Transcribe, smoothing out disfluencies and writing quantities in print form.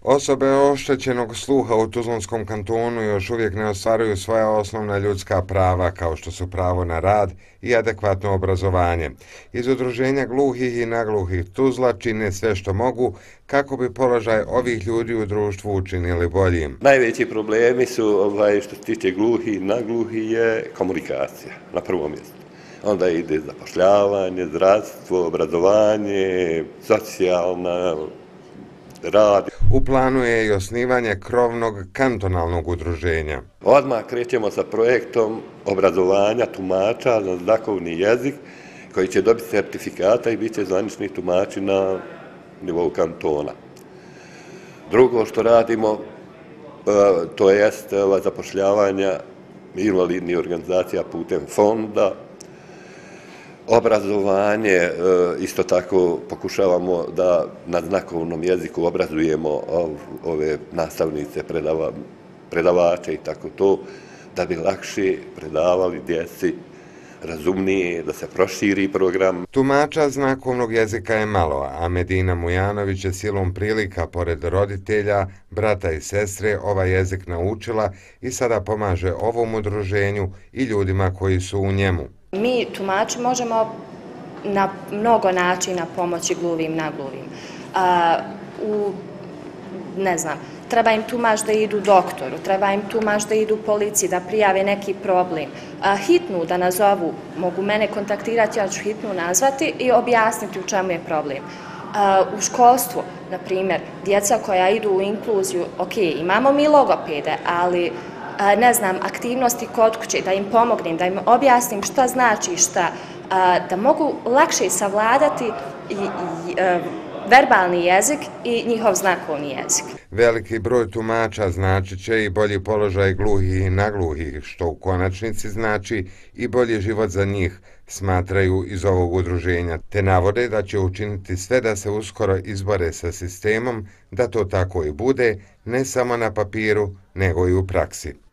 Osobe oštećenog sluha u Tuzlanskom kantonu još uvijek ne ostvaruju svoja osnovna ljudska prava kao što su pravo na rad i adekvatno obrazovanje. Iz Udruženja gluhih i nagluhih Tuzla čine sve što mogu kako bi položaj ovih ljudi u društvu učinili boljim. Najveći problemi su, što se tiče gluhih i nagluhih, je komunikacija na prvom mjestu. Onda ide zapošljavanje, zdravstvo, obrazovanje, socijalna, rad. U planu je i osnivanje krovnog kantonalnog udruženja. Odmah krećemo sa projektom obrazovanja tumača za znakovni jezik koji će dobiti certifikata i bit će zvanični tumači na nivou kantona. Drugo što radimo, to jest zapošljavanja invalidnih organizacija putem fonda. Obrazovanje, isto tako pokušavamo da na znakovnom jeziku obrazujemo ove nastavnice, predavače i tako to, da bi lakše predavali djeci, razumnije, da se proširi program. Tumača znakovnog jezika je malo, a Medina Mujanović je silom prilika, pored roditelja, brata i sestre, ovaj jezik naučila i sada pomaže ovom udruženju i ljudima koji su u njemu. Mi, tumači, možemo na mnogo načina pomoći gluvim, nagluvim. Treba im tumač da idu doktoru, treba im tumač da idu policiji, da prijave neki problem. Hitnu da nazovu, mogu mene kontaktirati, ja ću hitnu nazvati i objasniti u čemu je problem. U školstvu, na primjer, djeca koja idu u inkluziju, ok, imamo mi logopede, ali aktivnosti kod kuće, da im pomognem, da im objasnim šta znači šta, da mogu lakše savladati i verbalni jezik i njihov znakovni jezik. Veliki broj tumača znači će i bolji položaj gluhih i nagluhih, što u konačnici znači i bolji život za njih, smatraju iz ovog udruženja, te navode da će učiniti sve da se uskoro izbore sa sistemom, da to tako i bude, ne samo na papiru, nego i u praksi.